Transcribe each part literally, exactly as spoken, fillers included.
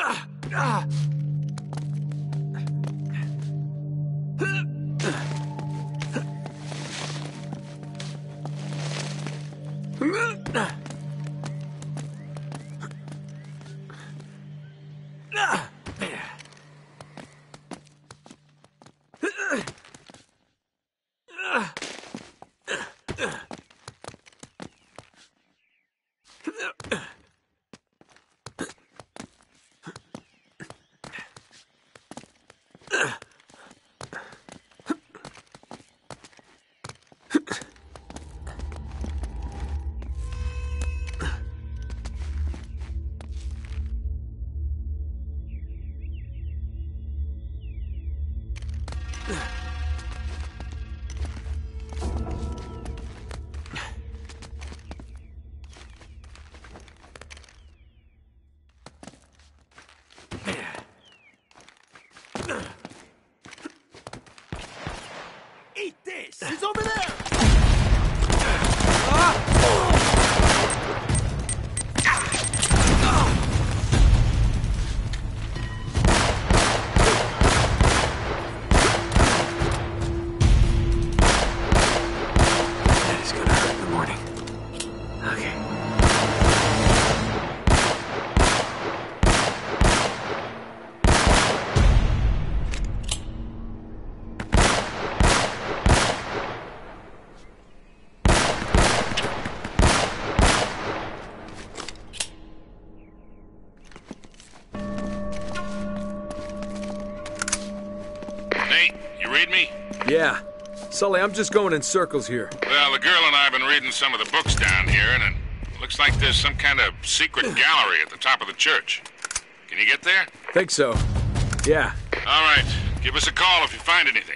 Eat this! He's over there! That is gonna hurt in the morning. Okay. Nate, you read me? Yeah. Sully, I'm just going in circles here. Well, the girl and I have been reading some of the books down here, and it looks like there's some kind of secret gallery at the top of the church. Can you get there? Think so. Yeah. All right. Give us a call if you find anything.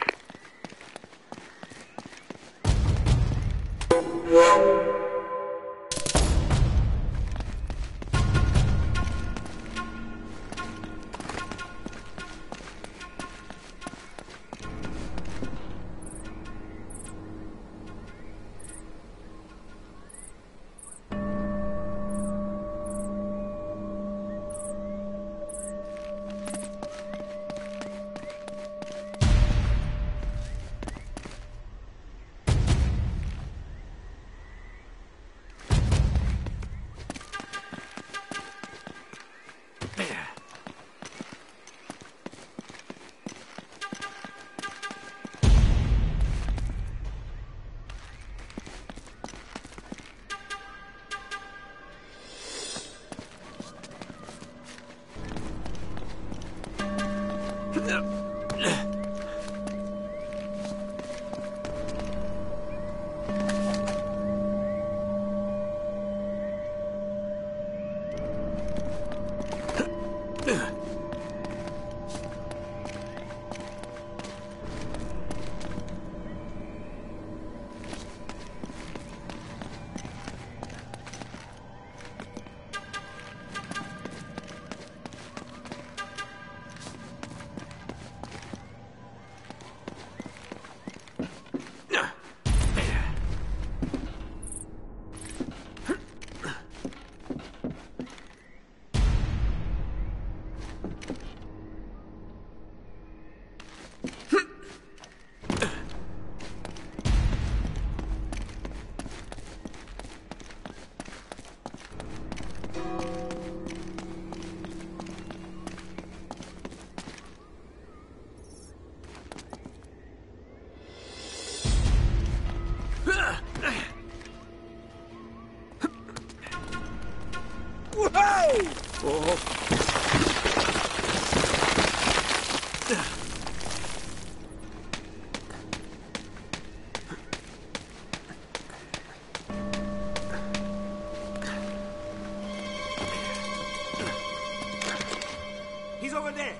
He's over there!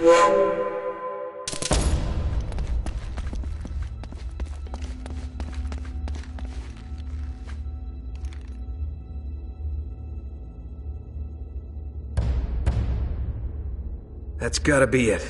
That's gotta be it.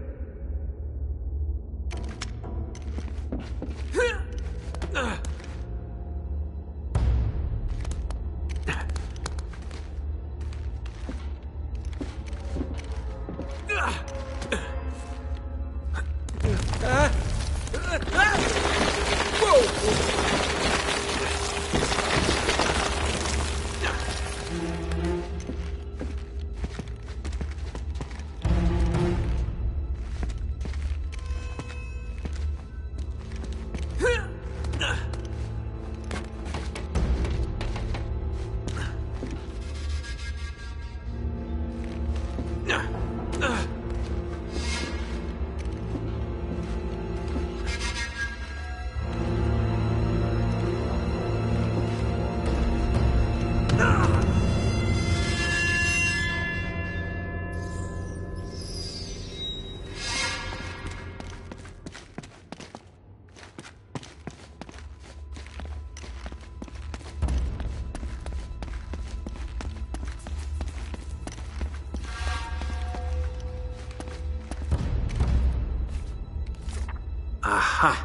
Aha!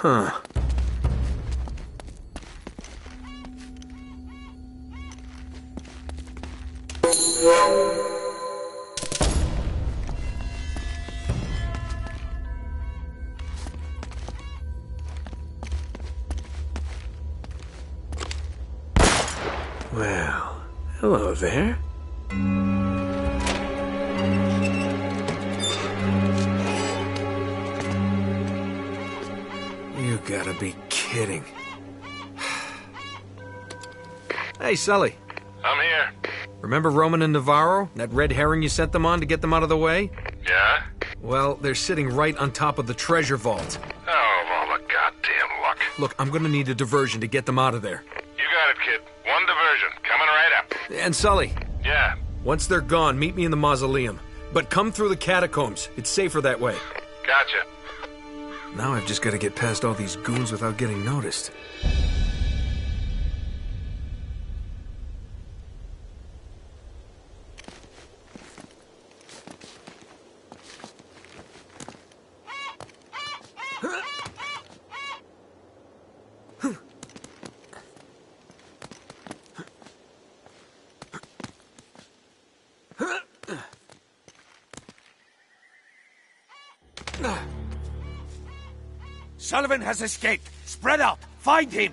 Huh. Well, hello there. You gotta be kidding. Hey, Sully. I'm here. Remember Roman and Navarro? That red herring you sent them on to get them out of the way? Yeah? Well, they're sitting right on top of the treasure vault. Oh, all the goddamn luck. Look, I'm gonna need a diversion to get them out of there. You got it, kid. One diversion. Coming right up. And Sully, Yeah. once they're gone, meet me in the mausoleum. But come through the catacombs. It's safer that way. Gotcha. Now I've just gotta get past all these goons without getting noticed. Sullivan has escaped. Spread out. Find him.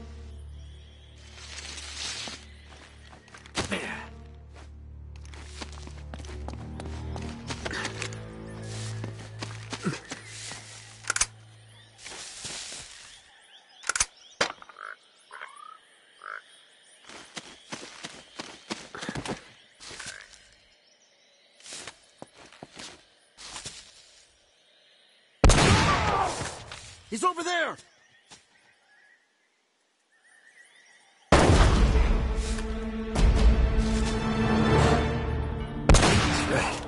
He's over there! That's right.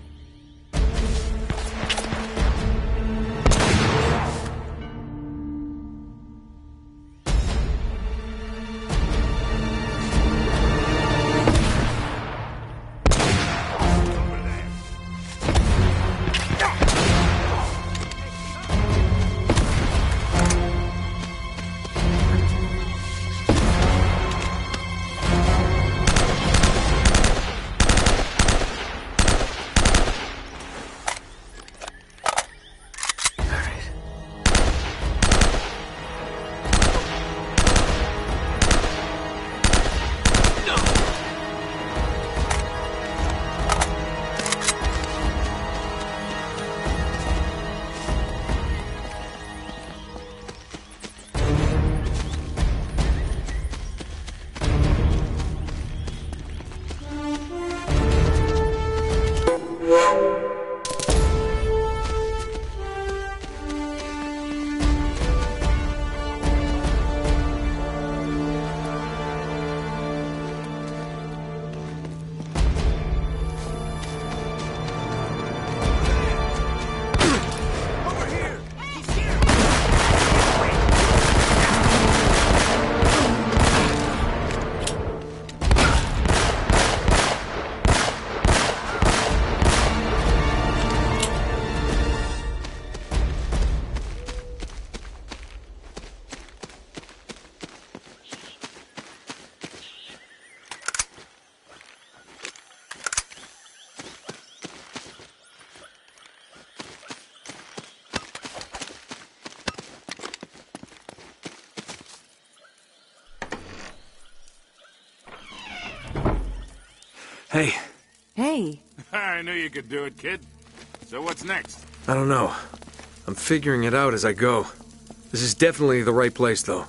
Hey, Hey, I knew you could do it, kid. So what's next? I don't know. I'm figuring it out as I go. This is definitely the right place, though.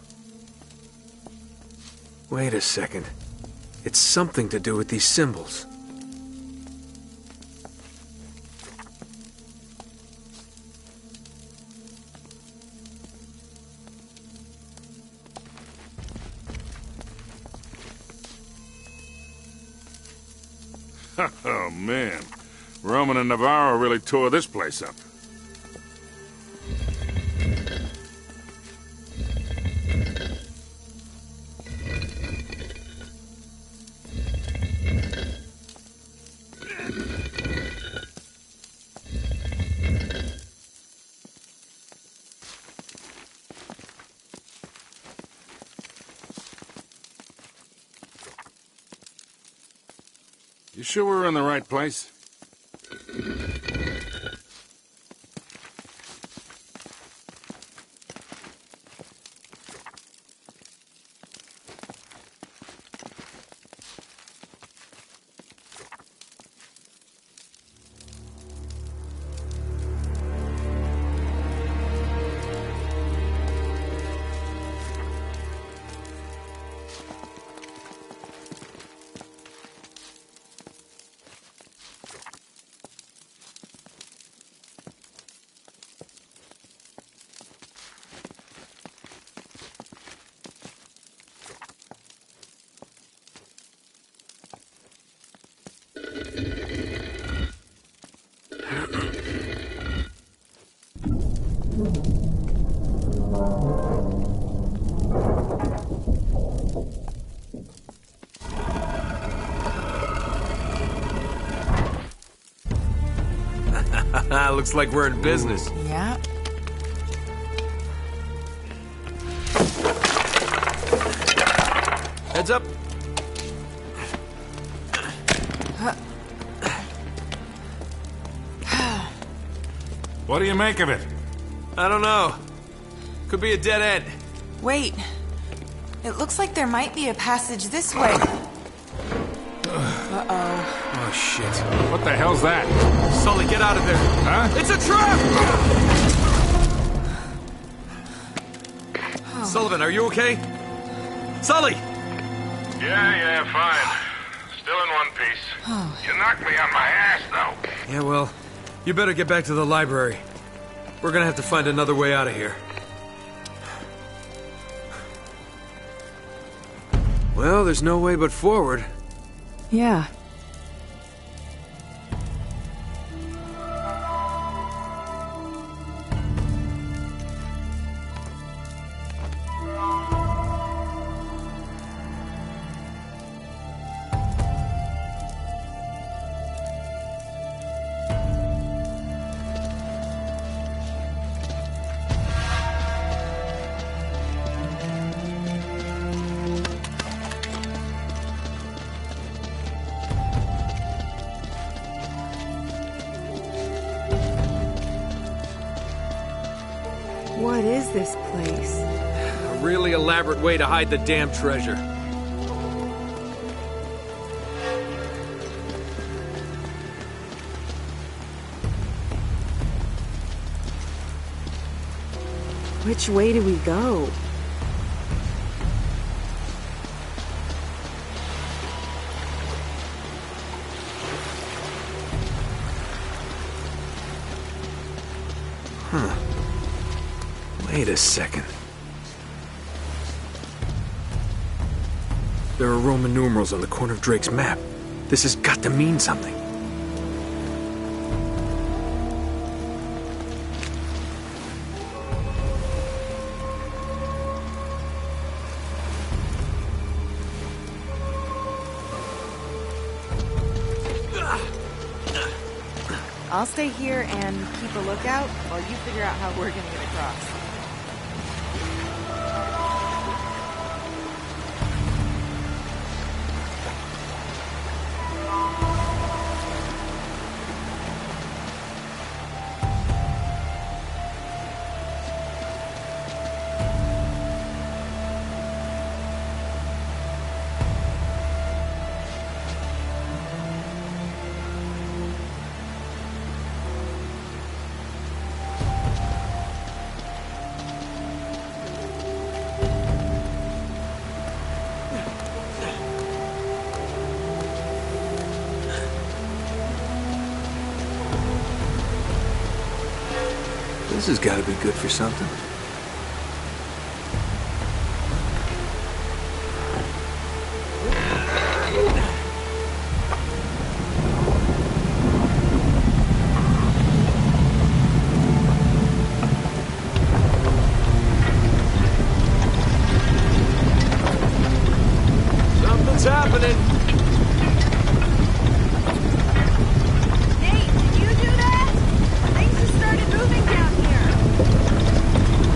Wait a second. It's something to do with these symbols. Oh, man. Roman and Navarro really tore this place up. You sure we're in the right place? Looks like we're in business. Yeah. Heads up. What do you make of it? I don't know. Could be a dead end. Wait. It looks like there might be a passage this way. Uh-oh. Oh, shit. What the hell's that? Sully, get out of there. Huh? It's a trap! Oh. Sullivan, are you okay? Sully! Yeah, yeah, fine. Still in one piece. You knocked me on my ass, though. Yeah, well, you better get back to the library. We're gonna have to find another way out of here. Well, there's no way but forward. Yeah. What is this place? A really elaborate way to hide the damn treasure. Which way do we go? Huh. Wait a second. There are Roman numerals on the corner of Drake's map. This has got to mean something. I'll stay here and keep a lookout while you figure out how we're gonna get across. This has got to be good for something. Something's happening. Nate, did you do that? Things just started moving down here.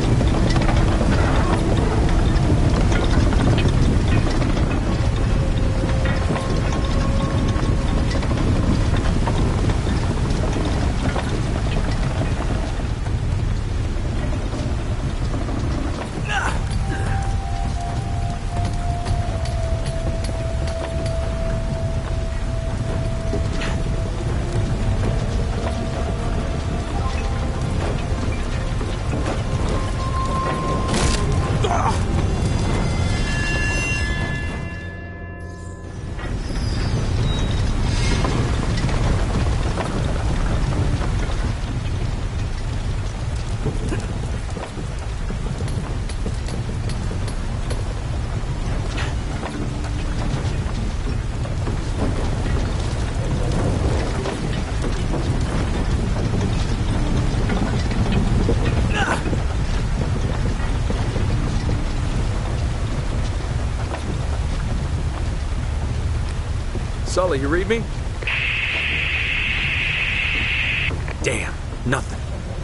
Sully, you read me? Damn, nothing.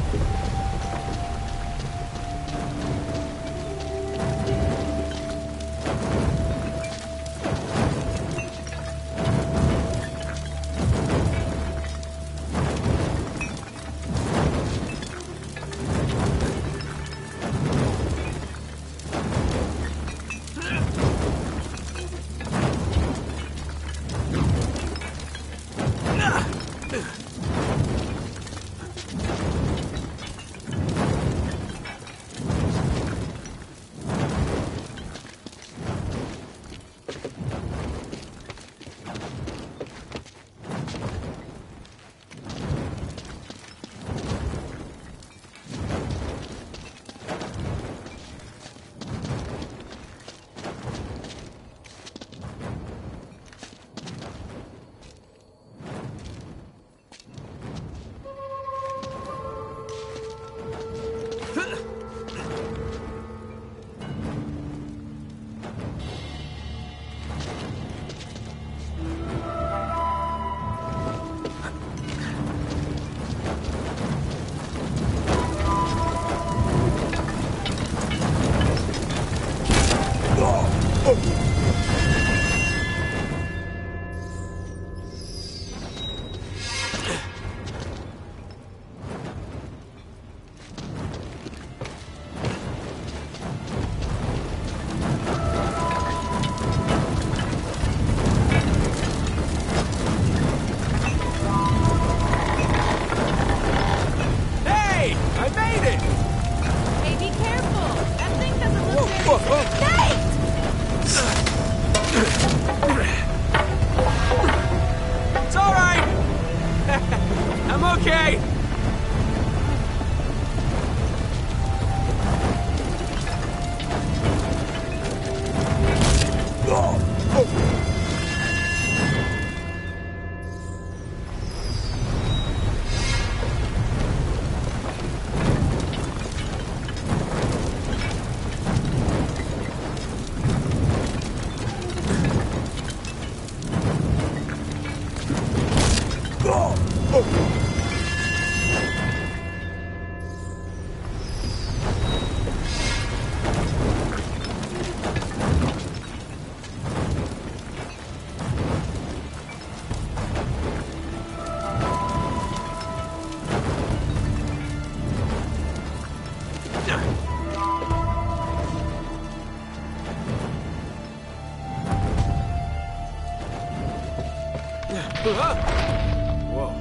Whoa.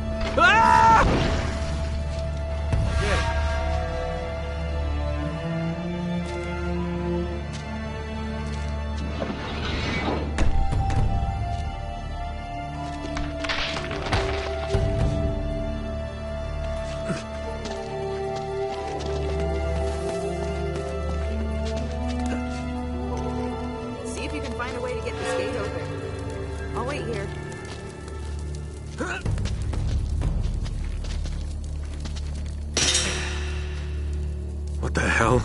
Ah! Yeah. See if you can find a way to get this gate open. I'll wait here. What the hell?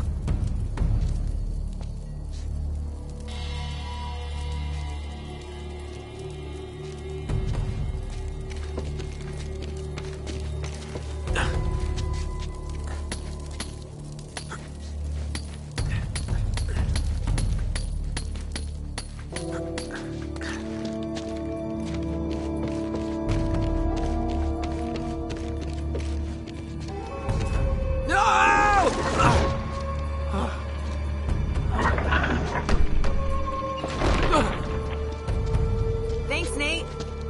Thanks, Nate.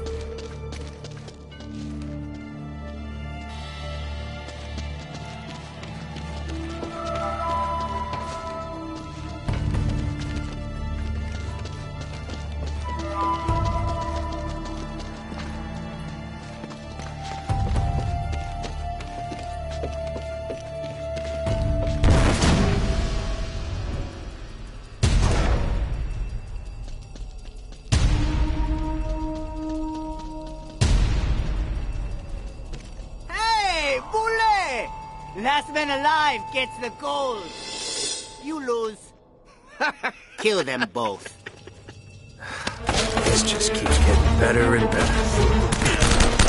Last man alive gets the gold. You lose. Kill them both. This just keeps getting better and better.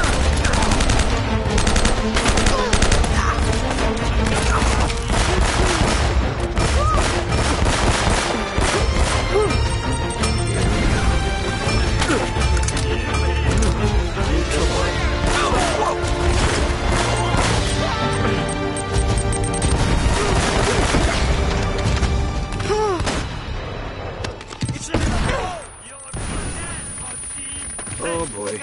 Oh boy.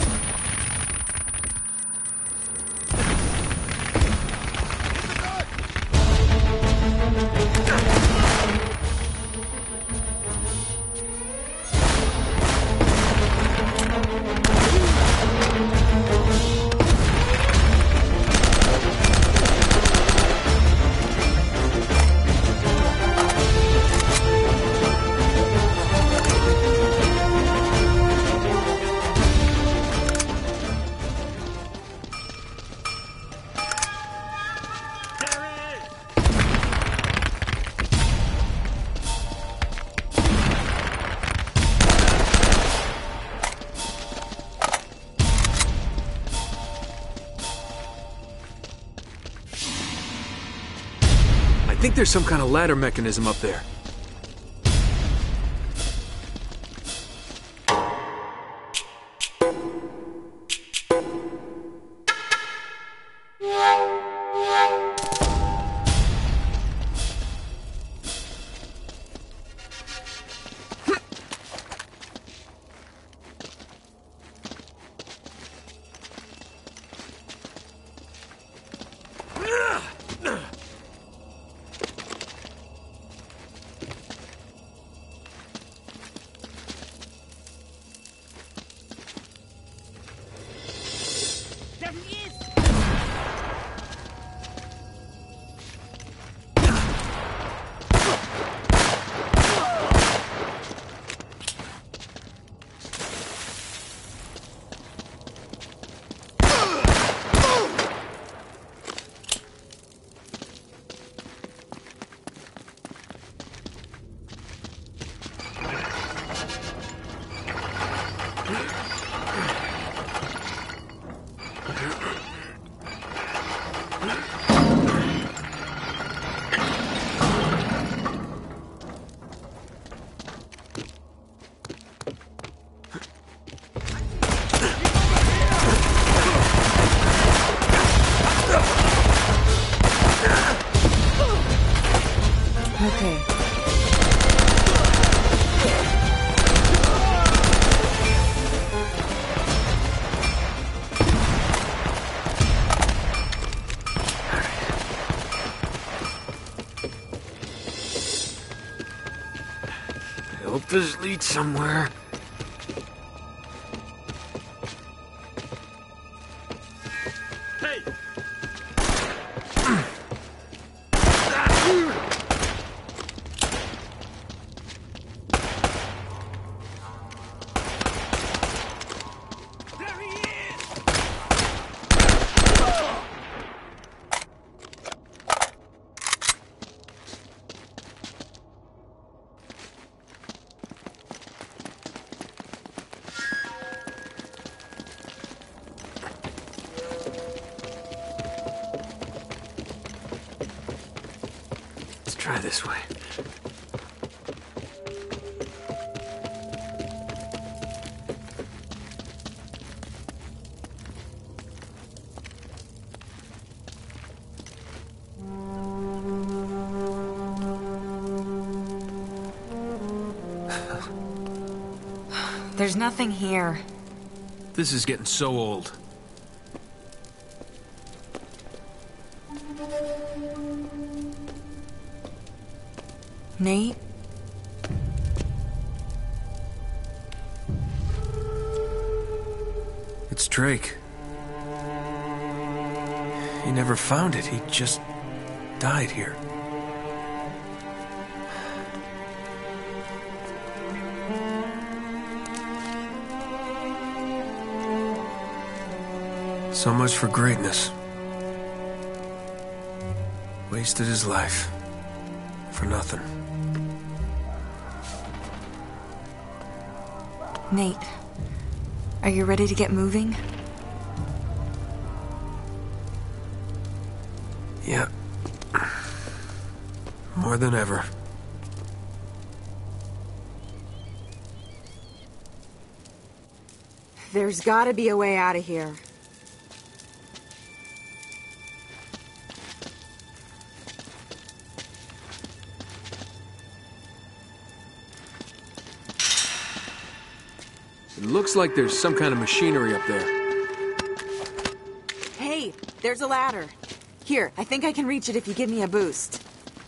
I think there's some kind of ladder mechanism up there. Okay. I hope this leads somewhere. Hey! There he is! Let's try this way. There's nothing here. This is getting so old. Nate? It's Drake. He never found it. He just died here. So much for greatness. Wasted his life. For nothing. Nate, are you ready to get moving? Yeah. More than ever. There's gotta be a way out of here. It looks like there's some kind of machinery up there. Hey, there's a ladder. Here, I think I can reach it if you give me a boost.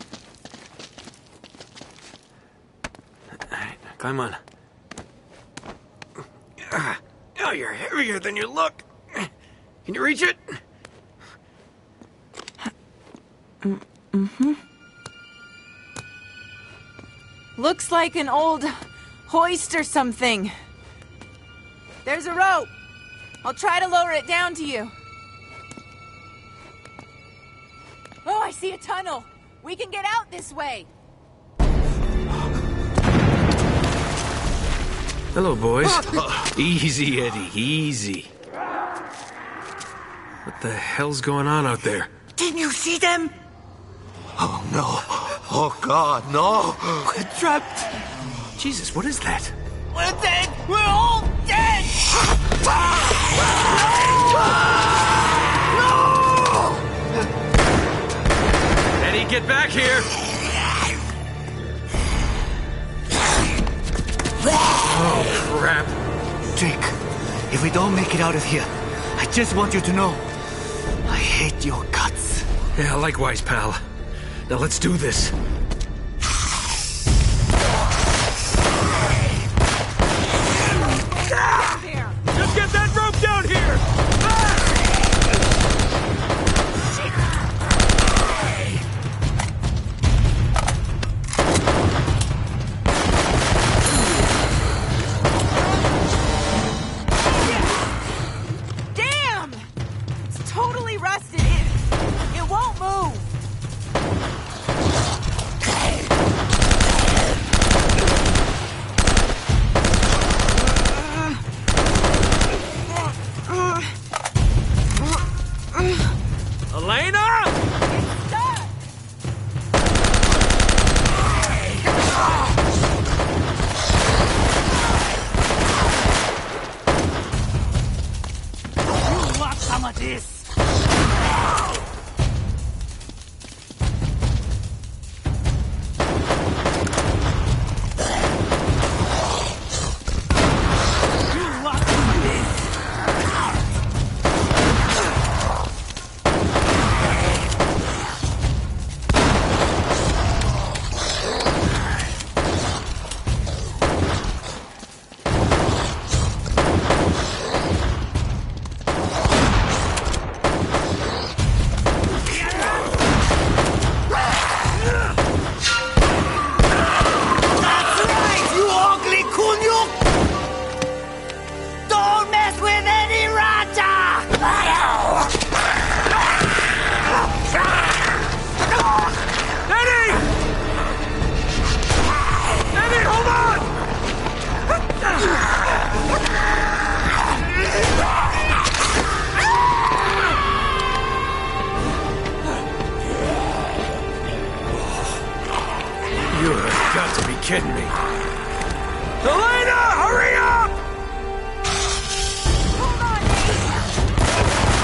Alright, climb on. Oh, you're heavier than you look. Can you reach it? Mm-hmm. Looks like an old hoist or something. There's a rope. I'll try to lower it down to you. Oh, I see a tunnel. We can get out this way. Hello, boys. Easy, Eddie, easy. What the hell's going on out there? Didn't you see them? Oh, no. Oh, God, no. We're trapped. Jesus, what is that? We're dead. We're all dead. Eddie, get back here! Oh, crap. Drake, if we don't make it out of here, I just want you to know, I hate your guts. Yeah, likewise, pal. Now let's do this. Just get that rope down here! Damn! It's totally rusted. It, it won't move. Elena! Stuck. You want some of this? You want some of this? That's right, you ugly kunyuk! Don't mess with any Raja! Eddie! Eddie, hold on! You have got to be kidding me. Elena, hurry up! Hold on, Nate.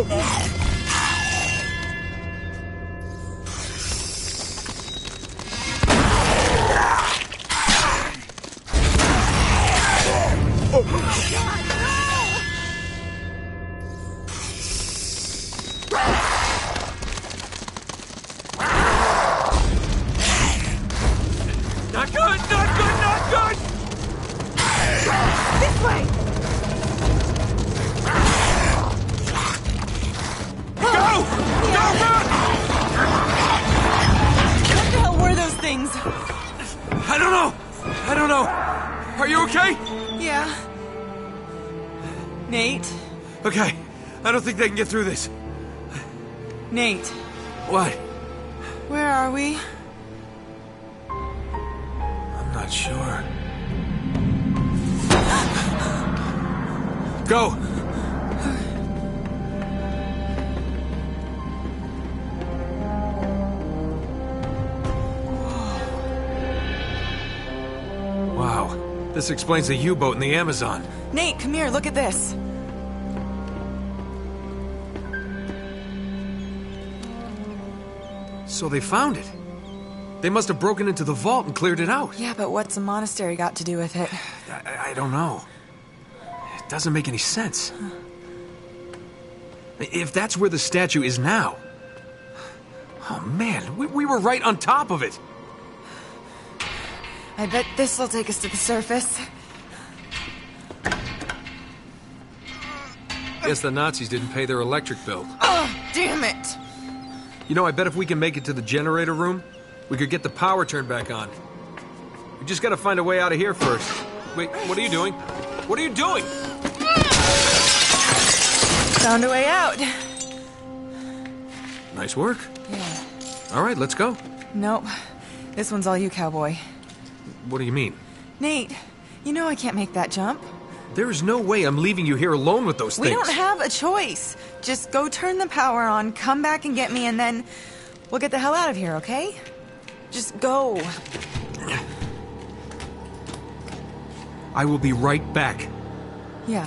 Not good! Not good! Not good! This way! Go! Go, run! What the hell were those things? I don't know! I don't know! Are you okay? Yeah. Nate? Okay. I don't think they can get through this. Nate, What? where are we? I'm not sure. Go! Wow. This explains the U-boat in the Amazon. Nate, come here, look at this. So they found it. They must have broken into the vault and cleared it out. Yeah, but what's a monastery got to do with it? I, I don't know. It doesn't make any sense. If that's where the statue is now... Oh, man, we, we were right on top of it. I bet this will take us to the surface. Guess the Nazis didn't pay their electric bill. Oh, damn it! You know, I bet if we can make it to the generator room, we could get the power turned back on. We just gotta find a way out of here first. Wait, what are you doing? What are you doing? Found a way out. Nice work. Yeah. All right, let's go. Nope. This one's all you, cowboy. What do you mean? Nate, you know I can't make that jump. There is no way I'm leaving you here alone with those We things. don't have a choice. Just go turn the power on, come back and get me, and then we'll get the hell out of here, okay? Just go. I will be right back. Yeah.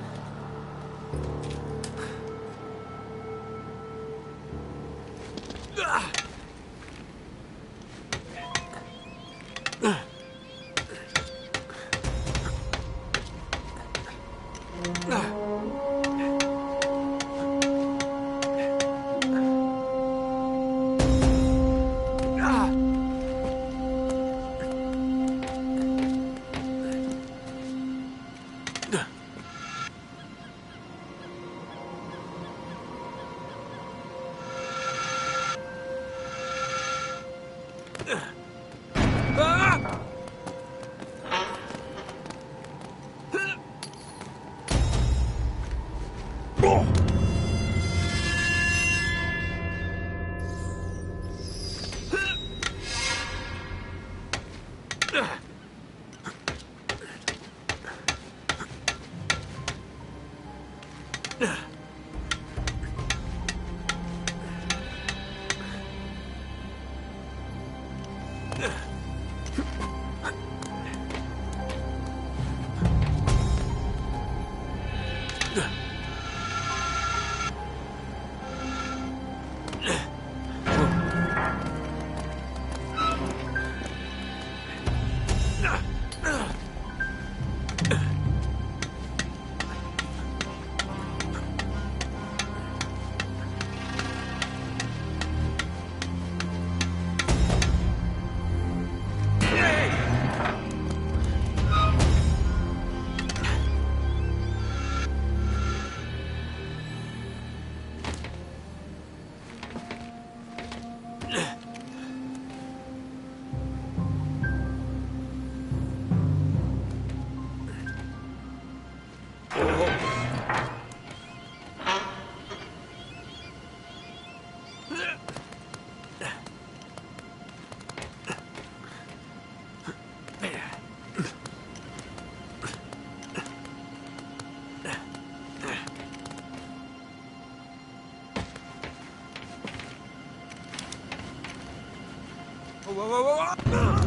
Whoa, whoa, whoa, whoa.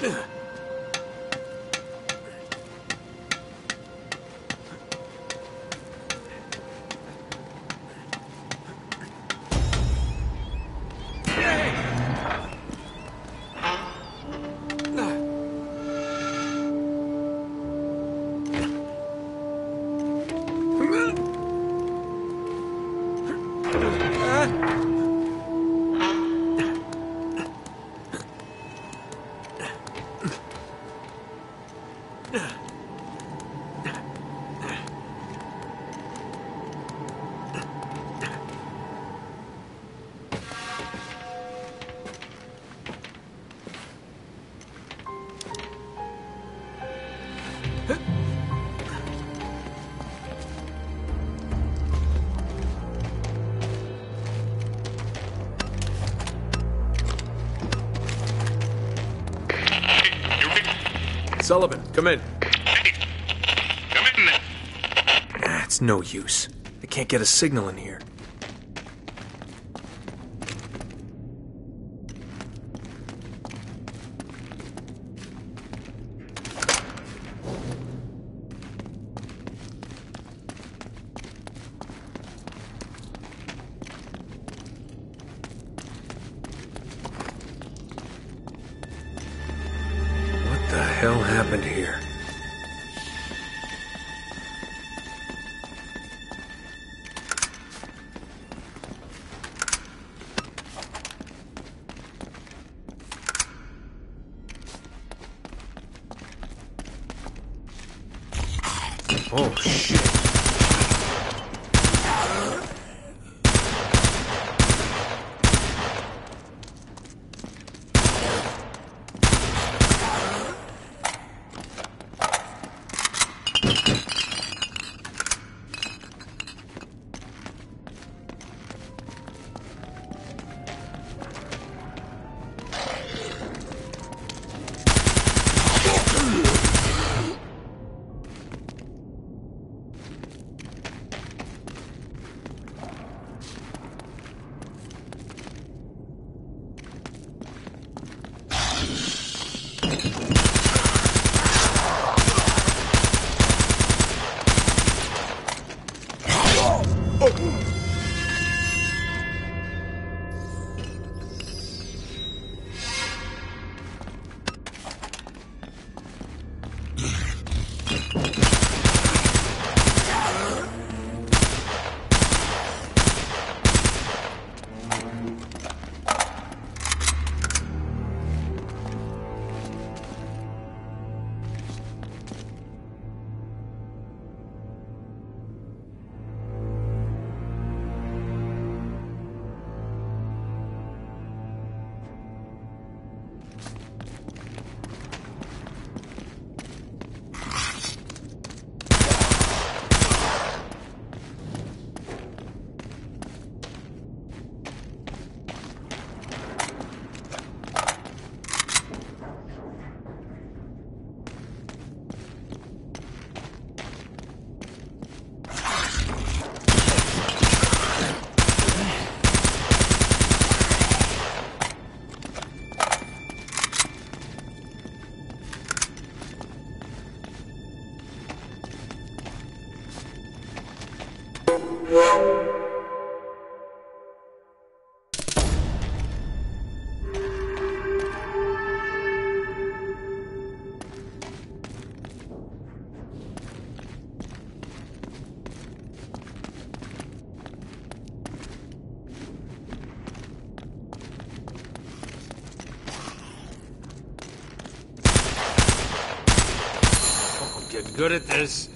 Sullivan, come in. Hey, come in there. Ah, it's no use. I can't get a signal in here. What the hell happened here? Oh, shit. Get good at this.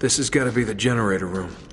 This has got to be the generator room.